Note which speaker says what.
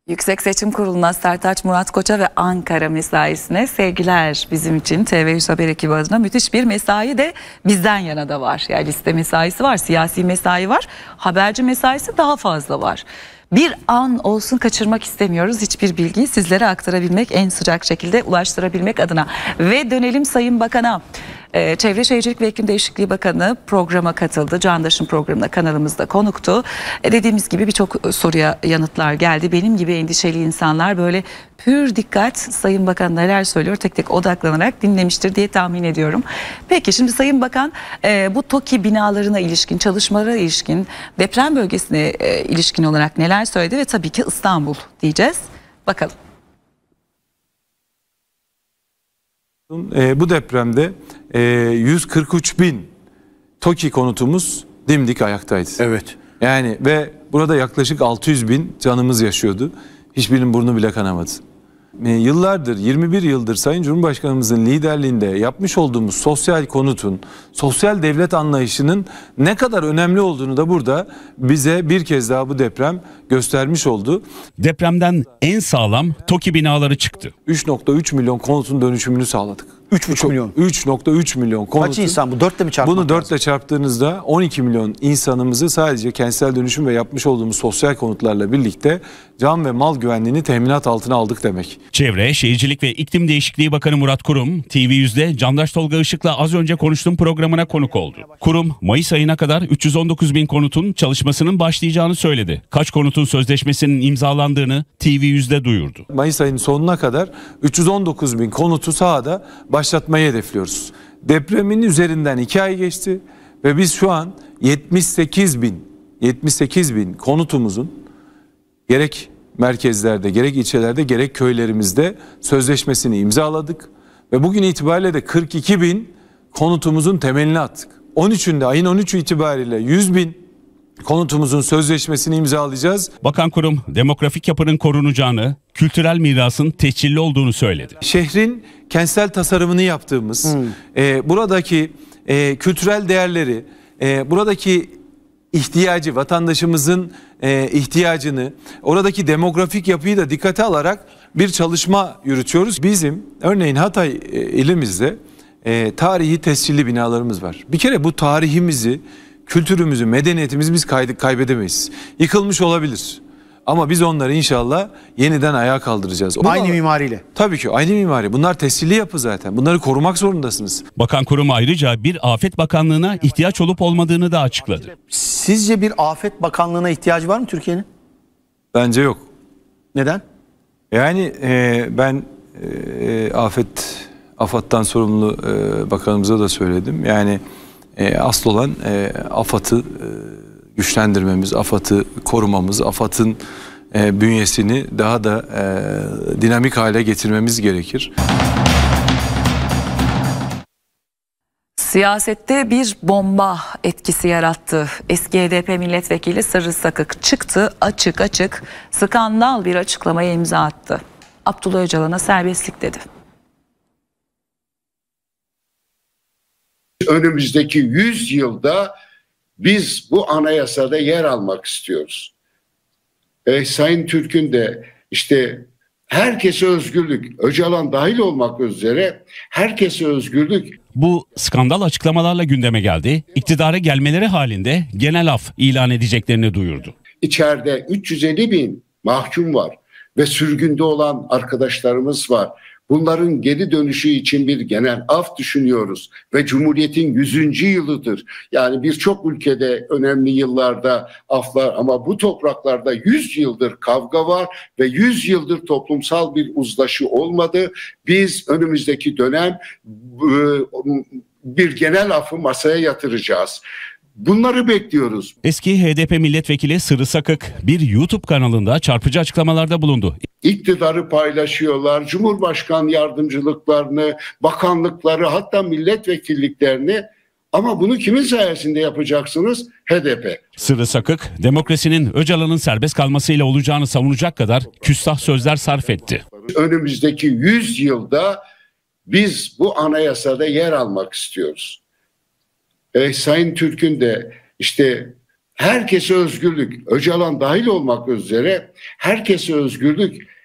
Speaker 1: Yüksek Seçim Kurulu'na, Sertaç Murat Koç'a ve Ankara mesaisine sevgiler. Bizim için TV100 Haber ekibi adına müthiş bir mesai de bizden yana da var. Yani liste mesaisi var, siyasi mesai var, haberci mesaisi daha fazla var. Bir an olsun kaçırmak istemiyoruz. Hiçbir bilgiyi sizlere aktarabilmek, en sıcak şekilde ulaştırabilmek adına. Ve dönelim Sayın Bakan'a. Çevre Şehircilik ve İklim Değişikliği Bakanı programa katıldı. Candaş'ın programına kanalımızda konuktu. Dediğimiz gibi birçok soruya yanıtlar geldi. Benim gibi endişeli insanlar böyle pür dikkat Sayın Bakan neler söylüyor tek tek odaklanarak dinlemiştir diye tahmin ediyorum. Peki şimdi Sayın Bakan bu TOKİ binalarına ilişkin, çalışmalara ilişkin, deprem bölgesine ilişkin olarak neler söyledi ve tabii ki İstanbul diyeceğiz. Bakalım.
Speaker 2: Bu depremde 143.000 TOKİ konutumuz dimdik ayaktaydı.
Speaker 3: Evet.
Speaker 2: Yani ve burada yaklaşık 600.000 canımız yaşıyordu. Hiçbirinin burnu bile kanamadı. Yıllardır, 21 yıldır Sayın Cumhurbaşkanımızın liderliğinde yapmış olduğumuz sosyal konutun, sosyal devlet anlayışının ne kadar önemli olduğunu da burada bize bir kez daha bu deprem göstermiş oldu.
Speaker 4: Depremden en sağlam TOKİ binaları çıktı.
Speaker 2: 3.3 milyon konutun dönüşümünü sağladık.
Speaker 3: 3,5 milyon.
Speaker 2: 3.3 milyon konutun.
Speaker 3: Kaç insan bu? 4'le mi çarpmak
Speaker 2: Bunu 4'le çarptığınızda 12 milyon insanımızı sadece kentsel dönüşüm ve yapmış olduğumuz sosyal konutlarla birlikte can ve mal güvenliğini teminat altına aldık demek.
Speaker 4: Çevre, Şehircilik ve İklim Değişikliği Bakanı Murat Kurum, TV100'de Candaş Tolga Işık'la az önce konuştuğum programına konuk oldu. Kurum, Mayıs ayına kadar 319.000 konutun çalışmasının başlayacağını söyledi. Kaç konutun sözleşmesinin imzalandığını TV100'de duyurdu.
Speaker 2: Mayıs ayının sonuna kadar 319.000 konutu sahada başlatmayı hedefliyoruz. Depremin üzerinden 2 ay geçti ve biz şu an 78.000 konutumuzun gerek merkezlerde, gerek ilçelerde, gerek köylerimizde sözleşmesini imzaladık ve bugün itibariyle de 42.000 konutumuzun temelini attık. Ayın 13'ü itibariyle 100.000 konutumuzun sözleşmesini imzalayacağız.
Speaker 4: Bakan Kurum, demografik yapının korunacağını, kültürel mirasın tescilli olduğunu söyledi.
Speaker 2: Şehrin kentsel tasarımını yaptığımız, buradaki kültürel değerleri, buradaki ihtiyacı, vatandaşımızın ihtiyacını, oradaki demografik yapıyı da dikkate alarak bir çalışma yürütüyoruz. Bizim örneğin Hatay ilimizde tarihi tescilli binalarımız var. Bir kere bu tarihimizi, kültürümüzü, medeniyetimizi biz kaybedemeyiz. Yıkılmış olabilir. Ama biz onları inşallah yeniden ayağa kaldıracağız.
Speaker 3: Aynı mimariyle.
Speaker 2: Tabii ki aynı mimari. Bunlar tescilli yapı zaten. Bunları korumak zorundasınız.
Speaker 4: Bakan Kurum ayrıca bir Afet Bakanlığı'na ihtiyaç olup olmadığını da açıkladı.
Speaker 3: Sizce bir Afet Bakanlığı'na ihtiyacı var mı Türkiye'nin?
Speaker 2: Bence yok.
Speaker 3: Neden?
Speaker 2: Yani ben AFAD'dan sorumlu bakanımıza da söyledim. Yani asıl olan AFAD'ı güçlendirmemiz, AFAD'ı korumamız, AFAD'ın bünyesini daha da dinamik hale getirmemiz gerekir.
Speaker 1: Siyasette bir bomba etkisi yarattı. Eski HDP milletvekili Sırrı Sakık çıktı, açık açık skandal bir açıklamaya imza attı. Abdullah Öcalan'a serbestlik dedi.
Speaker 5: Önümüzdeki 100 yılda biz bu anayasada yer almak istiyoruz. Sayın Türk'ün de işte herkese özgürlük, Öcalan dahil olmak üzere herkese özgürlük.
Speaker 4: Bu skandal açıklamalarla gündeme geldi. İktidara gelmeleri halinde genel af ilan edeceklerini duyurdu.
Speaker 5: İçeride 350.000 mahkum var ve sürgünde olan arkadaşlarımız var. Bunların geri dönüşü için bir genel af düşünüyoruz ve Cumhuriyet'in 100. yılıdır. Yani birçok ülkede önemli yıllarda aflar ama bu topraklarda 100 yıldır kavga var ve 100 yıldır toplumsal bir uzlaşı olmadı. Biz önümüzdeki dönem bir genel afı masaya yatıracağız. Bunları bekliyoruz.
Speaker 4: Eski HDP milletvekili Sırrı Sakık bir YouTube kanalında çarpıcı açıklamalarda bulundu.
Speaker 5: İktidarı paylaşıyorlar, Cumhurbaşkanı yardımcılıklarını, bakanlıkları, hatta milletvekilliklerini. Ama bunu kimin sayesinde yapacaksınız? HDP.
Speaker 4: Sırrı Sakık, demokrasinin Öcalan'ın serbest kalmasıyla olacağını savunacak kadar küstah sözler sarf etti.
Speaker 5: Önümüzdeki 100 yılda biz bu anayasada yer almak istiyoruz. Sayın Türk'ün de işte herkese özgürlük, Öcalan dahil olmak üzere herkese özgürlük